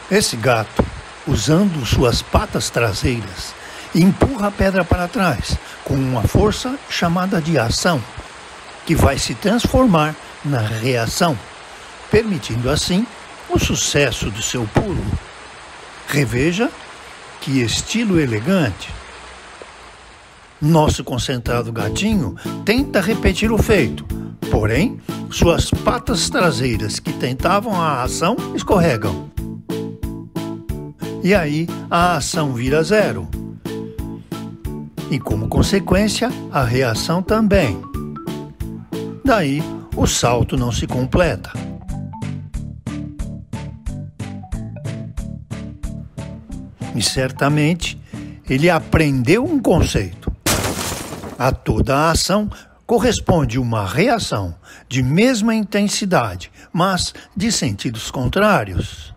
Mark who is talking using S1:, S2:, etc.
S1: Esse gato, usando suas patas traseiras, empurra a pedra para trás com uma força chamada de ação, que vai se transformar na reação, permitindo assim o sucesso do seu pulo. Reveja que estilo elegante! Nosso concentrado gatinho tenta repetir o feito, porém, suas patas traseiras que tentavam a ação escorregam. E aí a ação vira zero. E como consequência, a reação também. Daí o salto não se completa. E certamente ele aprendeu um conceito. A toda a ação corresponde uma reação de mesma intensidade, mas de sentidos contrários.